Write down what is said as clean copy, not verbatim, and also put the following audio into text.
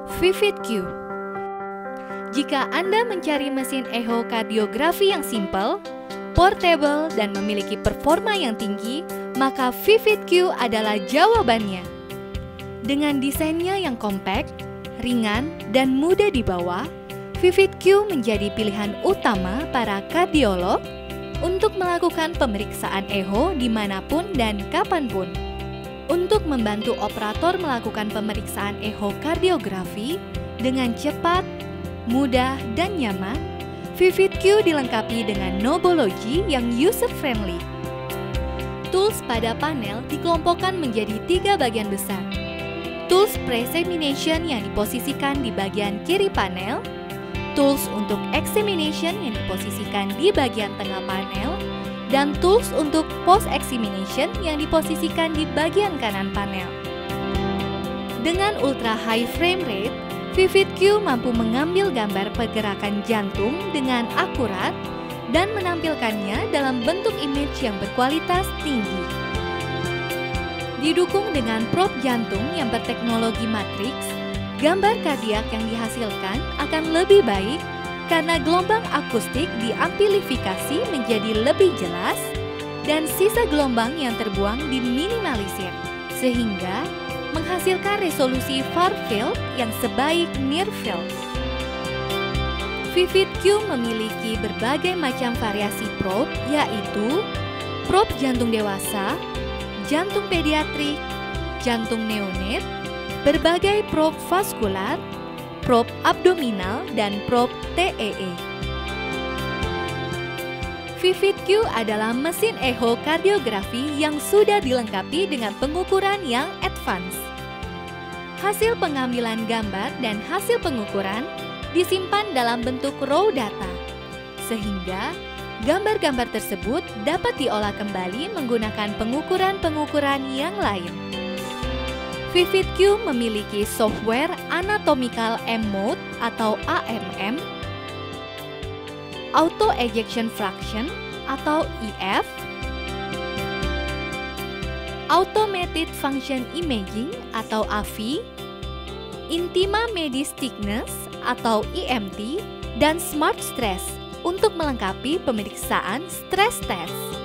VividQ. Jika Anda mencari mesin ehokardiografi yang simple, portable, dan memiliki performa yang tinggi, maka VividQ adalah jawabannya. Dengan desainnya yang kompak, ringan, dan mudah dibawa, VividQ menjadi pilihan utama para kardiolog untuk melakukan pemeriksaan eho dimanapun dan kapanpun. Untuk membantu operator melakukan pemeriksaan ehokardiografi dengan cepat, mudah, dan nyaman, VividQ dilengkapi dengan Knobology yang user-friendly. Tools pada panel dikelompokkan menjadi 3 bagian besar. Tools Pre-examination yang diposisikan di bagian kiri panel, tools untuk examination yang diposisikan di bagian tengah panel, dan tools untuk post-examination yang diposisikan di bagian kanan panel. Dengan ultra high frame rate, VividQ mampu mengambil gambar pergerakan jantung dengan akurat dan menampilkannya dalam bentuk image yang berkualitas tinggi. Didukung dengan probe jantung yang berteknologi matriks, gambar kardiak yang dihasilkan akan lebih baik karena gelombang akustik diamplifikasi menjadi lebih jelas dan sisa gelombang yang terbuang diminimalisir, sehingga menghasilkan resolusi far field yang sebaik near field. VividQ memiliki berbagai macam variasi probe, yaitu probe jantung dewasa, jantung pediatrik, jantung neonat, berbagai probe vaskular, probe abdominal, dan probe TEE. VividQ adalah mesin ehokardiografi yang sudah dilengkapi dengan pengukuran yang advance. Hasil pengambilan gambar dan hasil pengukuran disimpan dalam bentuk raw data, sehingga gambar-gambar tersebut dapat diolah kembali menggunakan pengukuran-pengukuran yang lain. VividQ memiliki software Anatomical M-Mode atau AMM, Auto Ejection Fraction atau EF, Automated Function Imaging atau AFI, Intima Medis Thickness atau IMT, dan Smart Stress untuk melengkapi pemeriksaan stress test.